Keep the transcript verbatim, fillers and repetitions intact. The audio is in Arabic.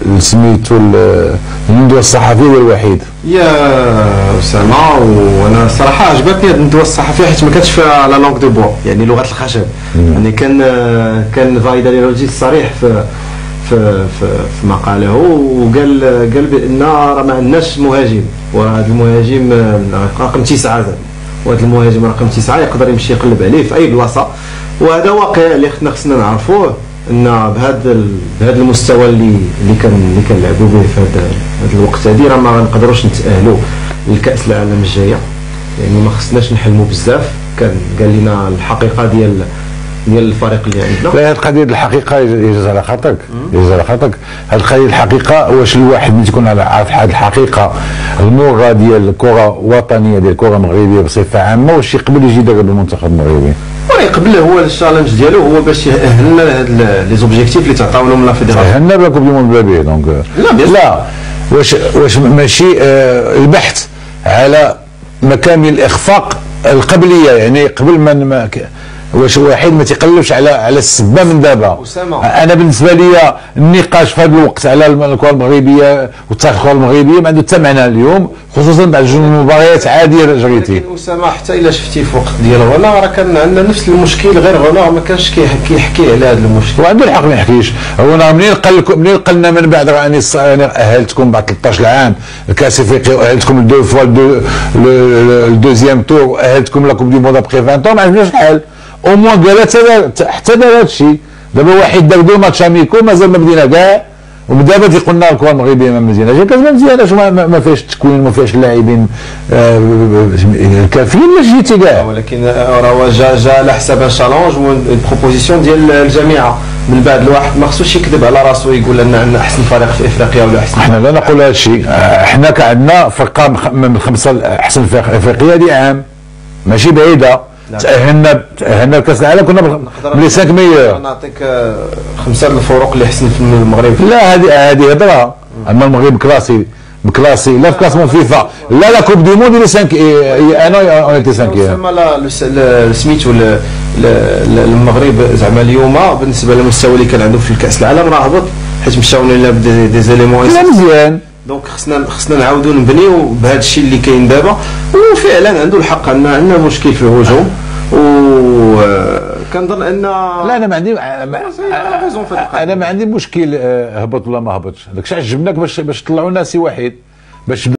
سميتو الندوه الصحفيه ديال الوحيد. يا اسامه، وانا الصراحه عجبتني هذه الندوه الصحفيه حيت ما كانتش فيها لا لونغ دو بوا، يعني لغه الخشب. يعني كان كان الفايده ديالو جي صريح في في في, في مقاله، وقال قال بان راه ما عندناش مهاجم، وهذا المهاجم رقم تسعه، وهذا المهاجم رقم تسعه يقدر يمشي يقلب عليه في اي بلاصه، وهذا واقع اللي خصنا خصنا نعرفوه، ان بهذا بهذا المستوى اللي اللي كان اللي كنلعبوا به في هذا هذا الوقت هذه راه ما غنقدروش نتاهلوا لكاس العالم الجايه. يعني ما خصناش نحلموا بزاف. كان قال لنا الحقيقه ديال ديال الفريق اللي عندنا. لا، هذه القضيه الحقيقه يجوز على خاطرك يجوز على خاطرك هذه القضيه الحقيقه. واش الواحد ملي تكون عارف هذه الحقيقه المرة ديال الكره الوطنيه ديال الكره المغربيه بصفه عامه، واش يقبل يجي يدرب المنتخب المغربي؟ يقبل هو الشالنج ديالو هو باش يأهلنا لهاد لي زوبجيكتيف اللي تعطاو لهم لا فيدراسيون. أهلنا بلا كوب دي موند بلا بيه دونك لا لا. واش واش ماشي آه البحث على مكامن الاخفاق القبليه، يعني قبل ما واش واحد ما تيقلبش على على السبه من دابا. انا بالنسبه لي النقاش في هذا الوقت على الكره المغربيه والتاريخ الكره المغربيه ما عنده حتى معنى اليوم، خصوصا بعد جوج مباريات عاديه جريتي. لكن اسامه حتى الا شفتي في وقت ديال غلا راه كان عندنا نفس المشكل، غير غلا ما كانش كيحكي على هذا المشكل. وعنده الحق ما يحكيش. هو منين قال منين قلنا من بعد راني انا اهلتكم بعد ثلاثة عشر عام الكاس افريقيا، واهلتكم دو فوا الدوزيام تور، واهلتكم لا كوب دي موند ابخي عشرين طون، ما عجبناش الحال. او موان قالت حتى دار هذا الشيء. دابا واحد دار دو ماتش اميكو مازال ما بدينا كاع، ودابا تيقول لنا الكره المغربيه ما مزياناش. كاس ما مزياناش، ما فيهاش التكوين، ما فيهاش اللاعبين الكافيين باش جيتي كاع. ولكن راه جا جا على حساب شالونج بروبوزيسيون ديال الجامعه. من بعد الواحد ما خصوش يكذب على راسو يقول لنا عندنا احسن فريق في افريقيا ولا احسن. احنا لا نقول هذا الشيء. احنا كعندنا فرقه من خمسه احسن فرق افريقيا هذه عام ماشي بعيده. تأهلنا تأهلنا لكأس العالم كنا بلي خمسة مية. نعطيك خمسة الفروق اللي حسن في المغرب. لا هذه هذه هضره. اما المغرب كلاسي بكلاسي لا في كلاسمون فيفا لا لا كوب دي موند اللي خمسة انا اون ايتي خمسة. زعما لا سميتو المغرب زعما اليوم بالنسبه للمستوى اللي كان عنده في الكأس العالم راه هبط، حيت مشاو لنا دي زيليمون مزيان. دونك خصنا خصنا نعاودوا نبنيو بهذا الشيء اللي كاين دابا. وفعلا عنده الحق، عندنا عندنا مشكل في الهجوم، وكنظن ان لا انا ما عندي انا ما عندي مشكل هبط ولا ما هبطش. داكشي عجبناك باش باش طلعوا لنا سي واحد باش